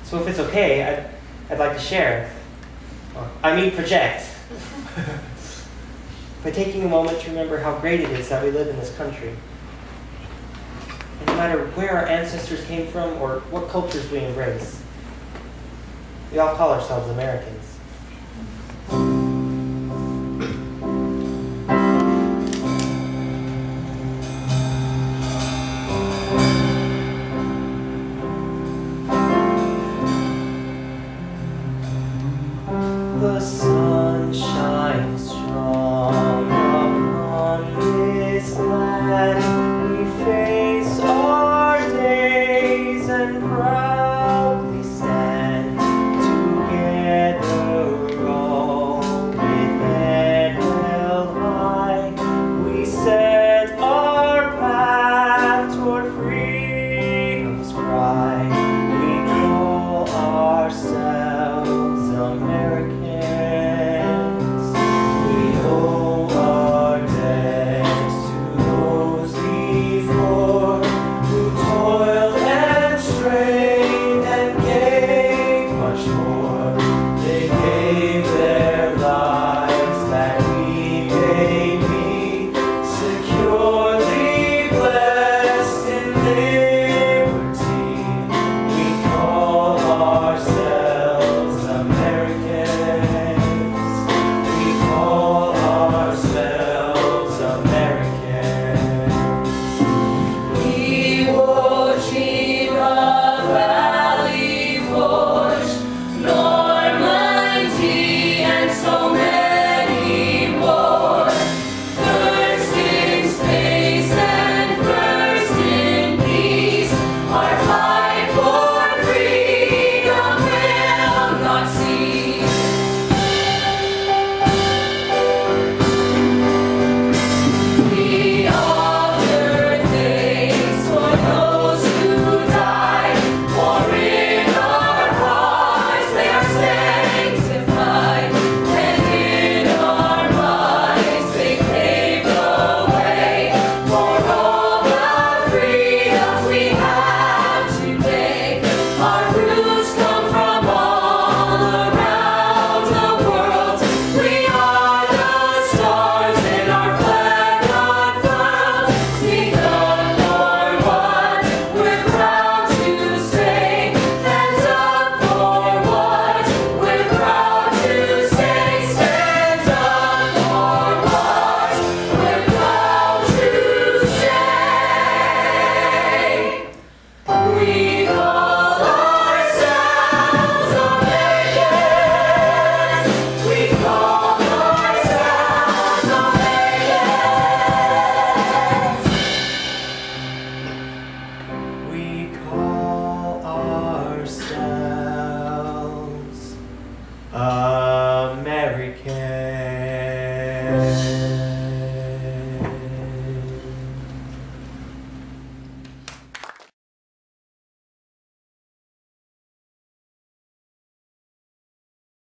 So if it's okay, I'd like to share. I mean project. By taking a moment to remember how great it is that we live in this country. And no matter where our ancestors came from or what cultures we embrace, we all call ourselves Americans. The